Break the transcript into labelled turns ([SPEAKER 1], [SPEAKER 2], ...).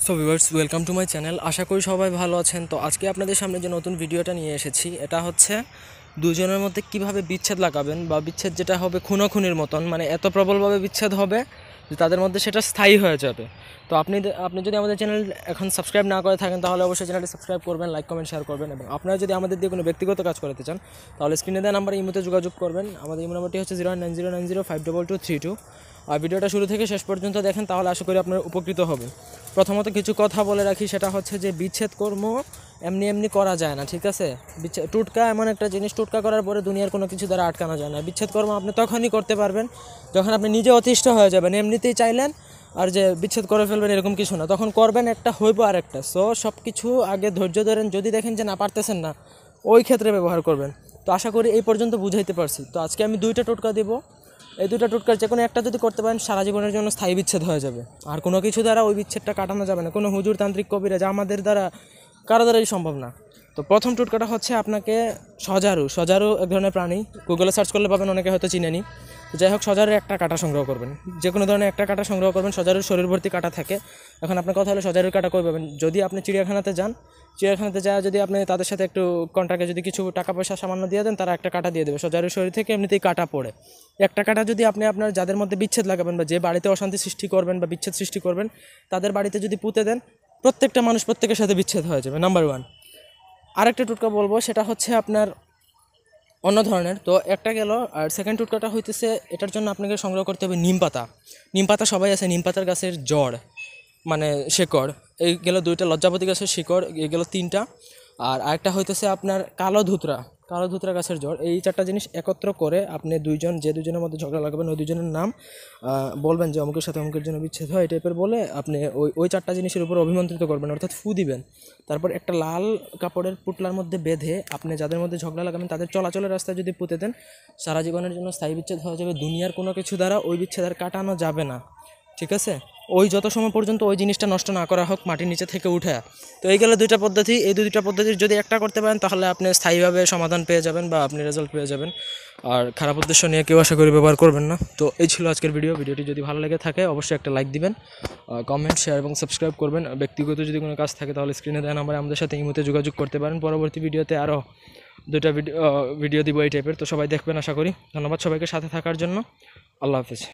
[SPEAKER 1] So viewers, welcome to my channel. আশা করি সবাই ভালো আছেন। তো আজকে আপনাদের সামনে যে নতুন ভিডিওটা নিয়ে এসেছি, এটা হচ্ছে দুজনের মধ্যে কিভাবে বিচ্ছেদ লাগাবেন, বা বিচ্ছেদ যেটা হবে খুনোখুনির মতন, মানে এত প্রবলভাবে বিচ্ছেদ হবে যে তাদের মধ্যে সেটা স্থায়ী হয়ে যাবে। তো আপনি যদি আমাদের চ্যানেল এখন সাবস্ক্রাইব না করে থাকেন, তাহলে অবশ্যই চ্যানেলটি সাবস্ক্রাইব করবেন, লাইক কমেন্ট শেয়ার করবেন। এবং আপনারা যদি আমাদের দিয়ে কোনো ব্যক্তিগত কাজ করতে চান, তাহলে স্ক্রিনে দেওয়া নাম্বারে ইমোতে যোগাযোগ করবেন। আমাদের ইমো নাম্বারটি হচ্ছে 09090522232। আর ভিডিওটা শুরু থেকে শেষ পর্যন্ত দেখেন, তাহলে আশা করি আপনারা উপকৃত হবেন। প্রথমত কিছু কথা বলে রাখি, সেটা হচ্ছে যে বিচ্ছেদ কর্ম এমনি এমনি করা যায় না, ঠিক আছে? টুটকা এমন একটা জিনিস, টুটকা করার পরে দুনিয়ার কোনো কিছু দ্বারা আটকানো যায় না। বিচ্ছেদ কর্ম আপনি তখনই করতে পারবেন যখন আপনি নিজে অতিষ্ঠ হয়ে যাবেন, এমনিতেই চাইলেন আর যে বিচ্ছেদ করে ফেলবেন এরকম কিছু না, তখন করবেন একটা, হইব আর একটা। সো সব কিছু আগে ধৈর্য ধরেন, যদি দেখেন যে না পারতেছেন না, ওই ক্ষেত্রে ব্যবহার করবেন। তো আশা করি এই পর্যন্ত বুঝাইতে পারছি। তো আজকে আমি 2টা টোটকা দেবো। এই 2টা টোটকার যে কোনো একটা যদি করতে পারেন, সারা জীবনের জন্য স্থায়ী বিচ্ছেদ হয়ে যাবে। আর কোনো কিছু দ্বারা ওই বিচ্ছেদটা কাটানো যাবে না, কোনো হুজুর তান্ত্রিক কবিরা যা আমাদের দ্বারা কারো দ্বারাই সম্ভব না। তো প্রথম টোটকাটা হচ্ছে আপনাকে সজারু এক ধরনের প্রাণী, গুগলে সার্চ করলে পাবেন, অনেকে হয়তো চিনেনি। যাই হোক, সজারুর একটা কাঁটা সংগ্রহ করবেন, যে কোনো ধরনের একটা কাঁটা সংগ্রহ করবেন। সজারুর শরীর ভর্তি কাঁটা থাকে। এখন আপনার কথা হলো সজারুর কাঁটা কই পাবেন? যদি আপনি চিড়িয়াখানাতে যান, চিড়িয়াখানাতে যায় যদি আপনি তাদের সাথে একটু কন্ট্রাক্টে যদি কিছু টাকা পয়সা সামান্য দিয়ে দেন, তারা একটা কাঁটা দিয়ে দেবে। সজারুর শরীর থেকে এমনিতেই কাঁটা পড়ে। একটা কাঁটা যদি আপনি আপনার যাদের মধ্যে বিচ্ছেদ লাগাবেন, বা যে বাড়িতে অশান্তি সৃষ্টি করবেন বা বিচ্ছেদ সৃষ্টি করবেন, তাদের বাড়িতে যদি পুঁতে দেন, প্রত্যেকটা মানুষ প্রত্যেকের সাথে বিচ্ছেদ হয়ে যাবে। নাম্বার 1। আরেকটা টোটকা বলবো, সেটা হচ্ছে আপনার অন্য ধরনের। তো একটা গেল। আর সেকেন্ড টোটকাটা হইতেছে, এটার জন্য আপনাকে সংগ্রহ করতে হবে নিম পাতা। নিম পাতা সবাই আছে, নিম পাতার গাছের জড়, মানে শিকড়। এই গেল 2টা, লজ্জাপতি গাছের শিকড় এই গেল 3টা। আর আরেকটা হইতেছে আপনার কালো ধুতরা গাছের জড়। এই 4টা জিনিস একত্র করে আপনি যে দুজনের মধ্যে ঝগড়া লাগাবেন, ওই দুজনের নাম বলবেন যে অমুকের সাথে অমুকের জন্য বিচ্ছেদ হয়, এই টাইপের বলে আপনি ওই 4টা জিনিসের উপর অভিমন্ত্রিত করবেন, অর্থাৎ ফু দিবেন। তারপর একটা লাল কাপড়ের পুটলার মধ্যে বেঁধে আপনি যাদের মধ্যে ঝগড়া লাগাবেন, তাদের চলাচলের রাস্তায় যদি পুঁতে দেন, সারা জীবনের জন্য স্থায়ী বিচ্ছেদ হয়ে যাবে। দুনিয়ার কোনো কিছু দ্বারা ওই বিচ্ছেদ আর কাটানো যাবে না, ঠিক আছে? ওই যত সময় পর্যন্ত ওই জিনিসটা নষ্ট না করা হোক মাটির নিচে থেকে উঠে। তো এই গেল 2টা পদ্ধতি। এই 2টা পদ্ধতির যদি একটা করতে পারেন, তাহলে আপনি স্থায়ীভাবে সমাধান পেয়ে যাবেন, বা আপনি রেজাল্ট পেয়ে যাবেন। আর খারাপ উদ্দেশ্য নিয়ে কেউ আশা করি ব্যবহার করবেন না। তো এই ছিল আজকের ভিডিওটি যদি ভালো লেগে থাকে, অবশ্যই একটা লাইক দিবেন, কমেন্ট শেয়ার এবং সাবস্ক্রাইব করবেন। ব্যক্তিগত যদি কোনো কাজ থাকে, তাহলে স্ক্রিনে দেওয়া নাম্বারে আমাদের সাথে ইমোতে যোগাযোগ করতে পারেন। পরবর্তী ভিডিওতে আরও 2টা ভিডিও দিব এই টাইপের। তো সবাই দেখবেন আশা করি। ধন্যবাদ সবাইকে সাথে থাকার জন্য। আল্লাহ হাফিজ।